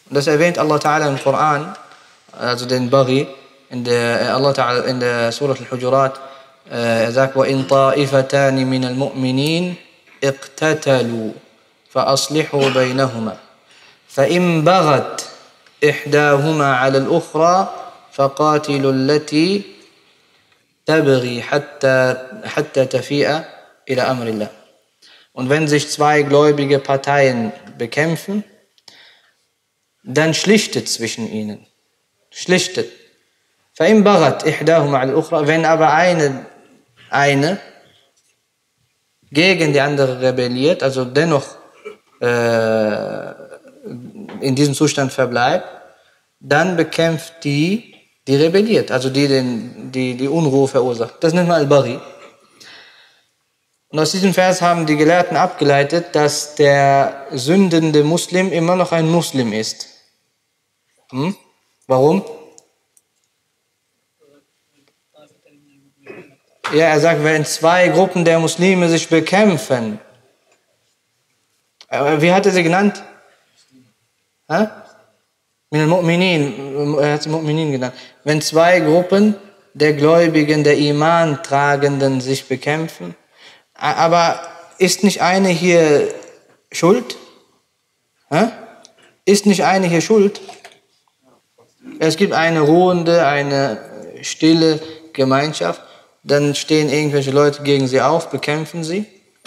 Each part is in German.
Und das erwähnt Allah Ta'ala im Koran, also den Baghi, Allah Ta'ala in der Surah Al-Hujurat, er sagt, وَإِن طَائِفَتَانِ مِنَ الْمُؤْمِنِينَ اقْتَتَلُوا فَأَصْلِحُوا بَيْنَهُمَا فَإِن بَغَتْ إِحْدَاهُمَا عَلَى الْأُخْرَى فَقَاتِلُوا الَّتِي تَبْغِي حَتَّى تَفِيءَ إِلَى أَمْرِ اللَّهِ. Und wenn sich zwei gläubige Parteien bekämpfen, dann schlichtet zwischen ihnen. Schlichtet. فَإِن بَغَتْ إِحْدَاهُمَا عَلَى الْأُخْرَى. Wenn aber eine gegen die andere rebelliert, also dennoch in diesem Zustand verbleibt, dann bekämpft die rebelliert, also die Unruhe verursacht. Das nennt man Al-Baghi. Und aus diesem Vers haben die Gelehrten abgeleitet, dass der sündende Muslim immer noch ein Muslim ist. Warum? Ja, er sagt, wenn zwei Gruppen der Muslime sich bekämpfen. Wie hat er sie genannt? Min al-Mu'minin, er hat sie Mu'minin genannt. Wenn zwei Gruppen der Gläubigen, der Iman-Tragenden sich bekämpfen, aber ist nicht eine hier schuld? Ist nicht eine hier schuld? Es gibt eine ruhende, eine stille Gemeinschaft, dann stehen irgendwelche Leute gegen sie auf, bekämpfen sie.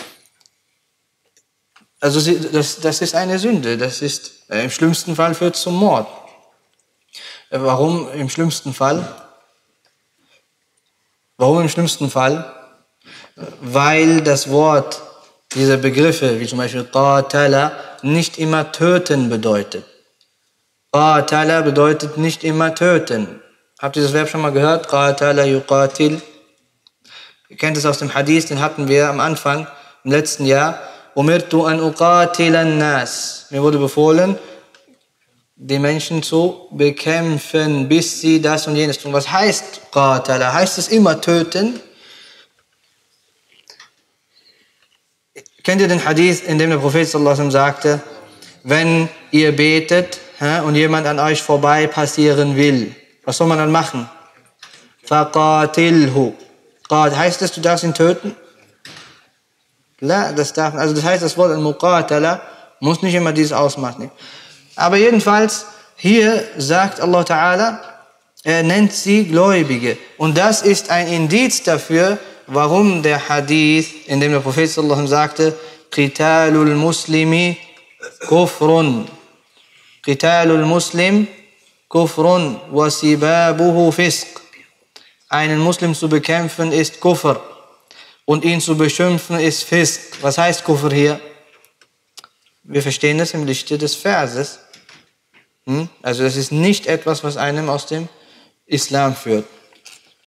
Also das ist eine Sünde, das ist im schlimmsten Fall führt zum Mord. Warum im schlimmsten Fall? Warum im schlimmsten Fall? Weil das Wort, diese Begriffe, wie zum Beispiel Qatala, nicht immer töten bedeutet. Qatala bedeutet nicht immer töten. Habt ihr das Verb schon mal gehört? Qatala yuqatil. Ihr kennt es aus dem Hadith, den hatten wir am Anfang, im letzten Jahr. Umirtu an uqatila an-nas. Mir wurde befohlen, die Menschen zu bekämpfen, bis sie das und jenes tun. Was heißt Qatala? Heißt es immer töten? Kennt ihr den Hadith, in dem der Prophet sallallahu alaihi wasallam sagte, wenn ihr betet und jemand an euch vorbei passieren will, was soll man dann machen? Faqatilhu. Heißt das, du darfst ihn töten? Das heißt, das Wort al-Muqatala muss nicht immer dieses Ausmaß nehmen. Aber jedenfalls, hier sagt Allah Ta'ala, er nennt sie Gläubige. Und das ist ein Indiz dafür, warum der Hadith, in dem der Prophet sallallahu alaihi wasallam sagte, Qitalul Muslimi kufrun. Qitalul Muslim kufrun wa sibabuhu fisq. Einen Muslim zu bekämpfen ist Kufr und ihn zu beschimpfen ist Fisq. Was heißt Kufr hier? Wir verstehen das im Lichte des Verses. Also das ist nicht etwas, was einem aus dem Islam führt.